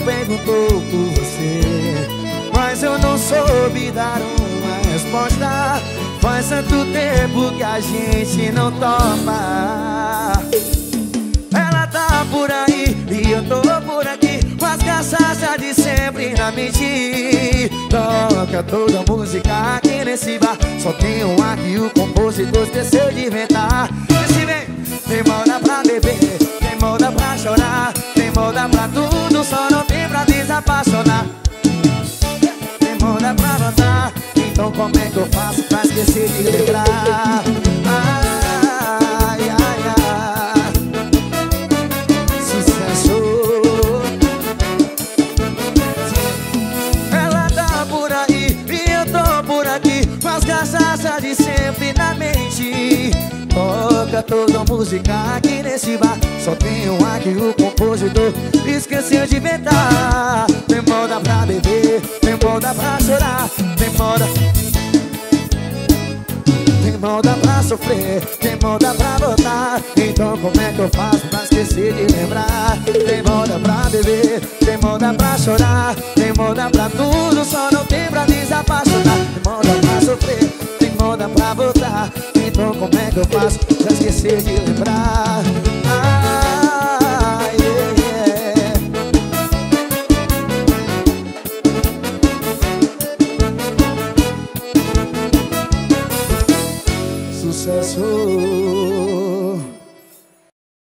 perguntou por você, mas eu não soube dar uma resposta. Faz tanto tempo que a gente não topa. Ela tá por aí e eu tô por aqui, com as cachaças de sempre na mente. Toca toda música aqui nesse bar, só tem um aqui, o compositor esqueceu de inventar. Esse vem, tem moda pra beber, tem moda pra chorar, tem moda pra tudo, só não tem pra desapaixonar. Tem moda pra notar, então como é que eu faço pra esquecer de lembrar? Ai, ai, ai, sucesso. Ela tá por aí e eu tô por aqui, com as cachaças de sempre na mente. Toca toda música aqui nesse bar, só tem um aqui, o compositor esqueceu de inventar. Tem moda pra beber, tem moda pra chorar, tem moda pra sofrer, tem moda pra botar. Então como é que eu faço pra esquecer de lembrar? Tem moda pra beber, tem moda pra chorar, tem moda pra tudo, só não tem pra desapaixonar. Tem moda pra sofrer, tem moda pra botar. Então como é que eu faço pra esquecer de lembrar?